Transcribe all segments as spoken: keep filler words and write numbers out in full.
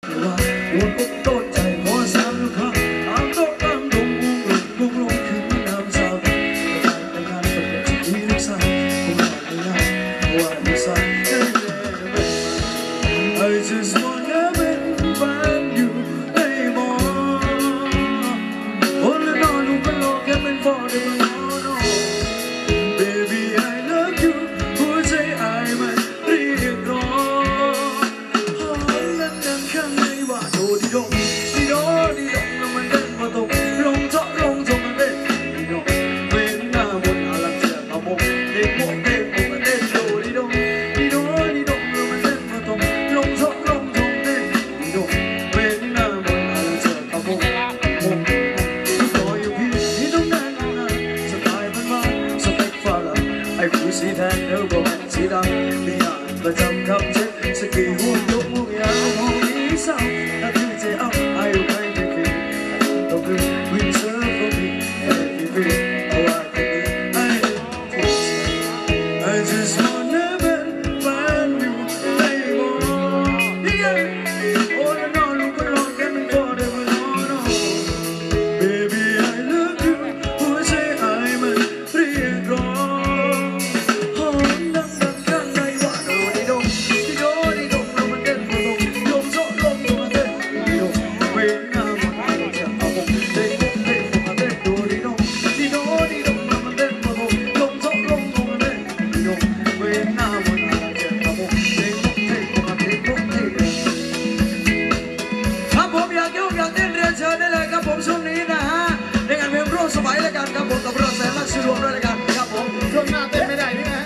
สีแทนเนื้อบอกสีดำไม่อาจประจำคำเช็ดสกีห่วงยกมุกยาวมองนี้เศร้าถ้าคือใจเอาอายุใครไม่ฟรีต้องคือวินเซอร์ก็มีแต่ไม่ฟรีเอาไว้ตรงนี้ไอ้ผู้ชาย I just wanna be find you ไม่บอกโอ้แล้วนอนลูกก็รอแค่ไม่พอได้เวลา Baby I love you หัวใจไอ้มันเรียกร้องช่วงนี้นะฮะในงานเพลงร่วมสมัยแล้วกันครับผมกับเราแสนรักสิรวมด้วยแล้วกันครับผมช่วงหน้าเต้นไม่ได้นี่ไง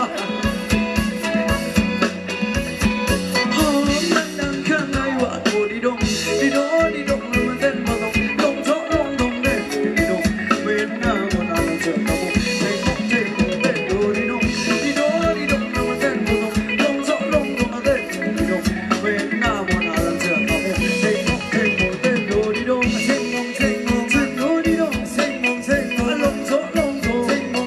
หอมมันดังข้างในว่าโดดีดงดีโดดีดงแล้วมันเต้นมาตรงลงโถลงตรงเด้ดีดงเว้นหน้าวันนั้นเราเจอกับผมเต้นเต้นเต้นโดดีดงดีโดดีดงแล้วมันเต้นมาตรงลงโถลงตรงเด้ดีดงเว้นหน้าวันนั้นเราเจอกับผมเต้นเต้นเต้นโดดีดงเต้นงงเต้นงงเต้นโดดีดงเต้นงงเต้นงงลงโถลงโถเต้นง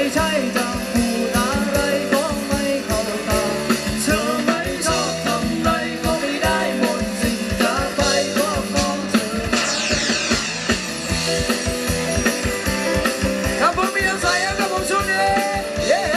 ใช่จะพูดอะไรก็ไม่เข้าตาเธอไม่ชอบทำไรก็ไม่ได้หมดสิ่งจะไปก็มองเธอครับผมมีน้ำใสครับผมช่วงนี้เย้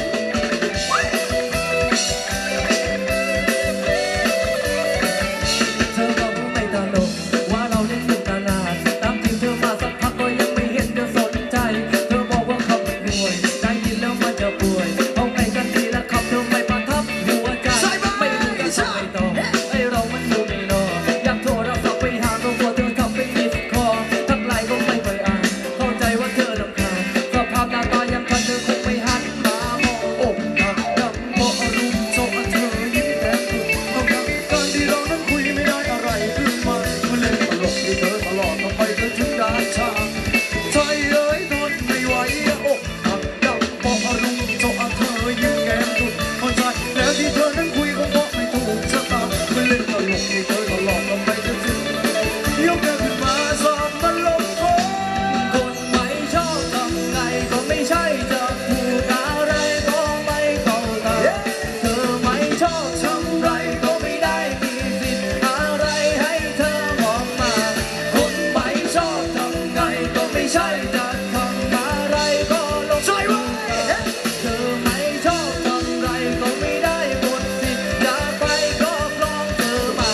เธอบอกว่าไม่ตลกว่าเราเล่นมุกตานาตามที่เธอมาสักพักก็ยังไม่เห็นจะสนใจเธอบอกว่าเขาไม่ป่วยได้ยินแล้วมันจะป่วยเอาไงกันดีละครับเธอไม่ประทับหัวใจไม่รู้จะทำไงต่อไอเรามันอยู่ในนออยากโทรศัพท์ไปหาตัวเธอทำเป็นมิสคอลทักไลน์ก็ไม่เคยอ่านเข้าใจว่าเธอรำคาญสภาพหน้าตายังคันเธอคงไม่หันมามองอกหักดังเพราะอารมณ์โซ่เธอยิ้มแย้มเอาดังการที่เรานั้นคุยไม่ได้อะไรขึ้นมามันเล่นตลกที่เธอตลอดทำไมเธอถึงด่าชาใจเอ้ยทนไม่ไหวอกหักดังเพราะอารมณ์โซ่เธอยิ้มแย้มเข้าใจแล้วที่เธอนั้นคุยก็เพราะไม่ถูกชะตามันเล่นตลกที่เธอตลอดทำไมเธอถึงยกแก้วขึ้นมาสอบมันลงคอคนไม่ชอบทำไงก็ไม่ใช่จะพูดอะไรก็ไม่เข้าตาเธอไม่ชอบทำไรก็ไม่ได้มีสิทธิ์อะไรให้เธอมองมาคนไม่ชอบทำไงก็ไม่ใช่จะทำอะไรก็ลงช่วยไว้เธอไม่ชอบทำไรก็ไม่ได้หมดสิทธิ์อยากไปก็ลองเธอมา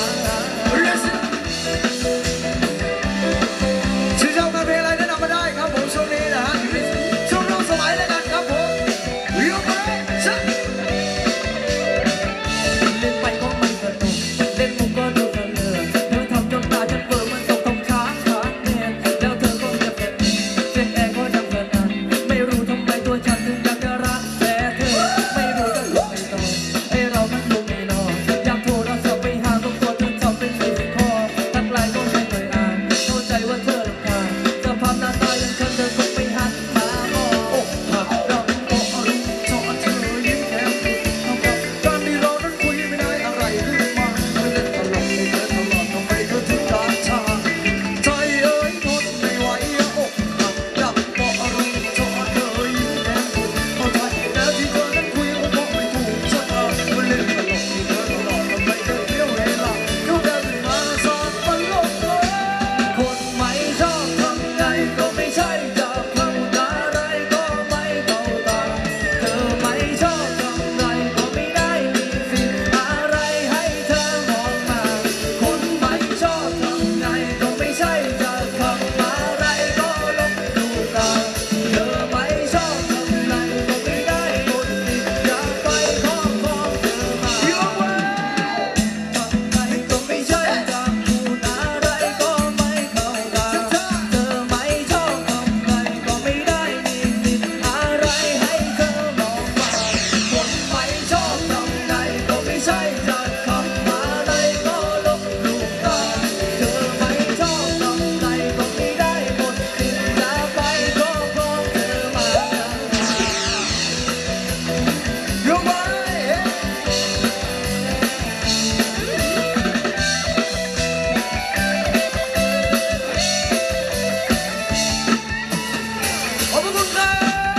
ชื่อเจ้าการเพลงอะไรแนะนำมาได้ครับผมช่วงนี้นะฮะช่วงร่วมสมัยแล้วกันครับผมวิวไปชักเล่นไปก็ไม่สนุกเล่นมุกก็ดูเธอเลยเธอทำจนตาฉันเปิดมันตกตรงค้างค้างแน่แล้วเธอก็จะเป็นเสียงแอร์ก็ดังเกินอันไม่รู้ทำไมตัวฉันถึงอยากจะรักแต่เธอไม่รู้จะทำไงต่อไอเรานั้นลงในนอนอยากโทรศัพท์ไปหาตัวเธอทำเป็นมิสคอลทักไลน์ก็ไม่เคยอ่านเข้าใจว่าเธอรำคาญสภาพหน้าตายังฉันเธอคงไม่หันมามองอกหักดังเพราะอารมณ์โซ่เธอยิ้มแย้มเอากับการที่เรานั้นคุยไม่ได้อะไรขึ้นมาไม่เล่นตลกที่เธอตลอดทำไมเธอถึงด่าชาใจเอ้ยทนไม่ไหวอกหักดังเพราะอารมณ์โซ่เธอยิ้มแย้มเอาใจแล้วที่เธอนั้นคุยก็เพราะไม่ถูกชะตาไม่เล่นตลกที่เธอตลอดทำไมเธอเสียเวลาดูแลด้วยมาสอบมันลงเลยคนไม่ชอบทำไงก็ไม่ใช่จะเข้าตาอะไรก็ไม่เข้าตาเธอไม่ชอบทำไงก็ไม่ได้มีสิทธิ์อะไรให้เธอมองมาคนไม่ชอบทำไงก็ไม่ใช่จะทำอะไรก็ลงดูตาเธอไม่ชอบทำไงก็ไม่ได้หมดสิทธิ์อยากไปขอขอเธอมาอยู่ไว้ทำไงก็ไม่ใช่จะพูดอะไรก็ไม่เข้าตาเธอไม่ชอบทำไงก็ไม่ได้มีสิทธิ์อะไรให้เธอมองมาคนไม่ชอบทำไงก็ไม่ใช่จะทำอะไรก็ลบลูกตาเธอไม่ชอบทำไงก็ไม่ได้หมดสิทธิ์จะไปก็เพราะเธอมาอยู่ไว้ขอบคุณครับ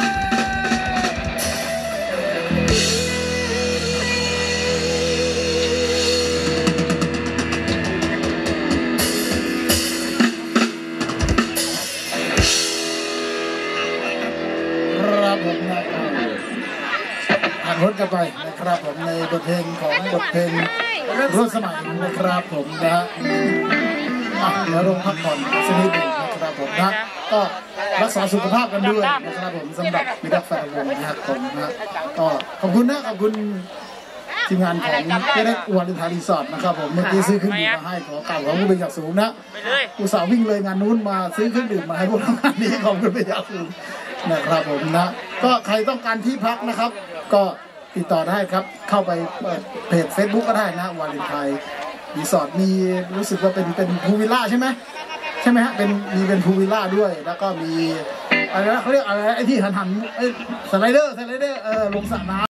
ครับผมนะผ่านพ้นกันไปนะครับผมในบทเพลงของบทเพลงร่วมสมัยนะครับผมนะฮะอ่ะเดี๋ยวลงพักผ่อนสักนิดหนึ่งนะครับผมนะก็รักษาสุขภาพกันด้วยนะครับผมสำหรับมิตรแฟนวงนะครับผมนะก็ขอบคุณนะขอบคุณทีมงานของเจ๊เล็กวาเลนไทน์รีสอร์ทนะครับผมเมื่อกี้ซื้อเครื่องดื่มมาให้ขอกล่าวขอบคุณเป็นอย่างสูงนะอุตส่าห์วิ่งเลยงานนู้นมาซื้อเครื่องดื่มมาให้พวกเรางานนี้ขอบคุณเป็นอย่างสูงนะครับผมนะก็ใครต้องการที่พักนะครับก็ติดต่อได้ครับเข้าไปเพจ เฟซบุ๊ก ก็ได้นะวาเลนไทน์รีสอร์ทมีรู้สึกว่าเป็นเป็นพูลวิลล่าใช่ไหมใช่ไหมฮะเป็นมีเป็นพูลวิลล่าด้วยแล้วก็มีอะไรนะเขาเรียกอะไรไอ้ที่หันหันไอ้สไลเดอร์สไลเดอร์เออลงสระน้ำ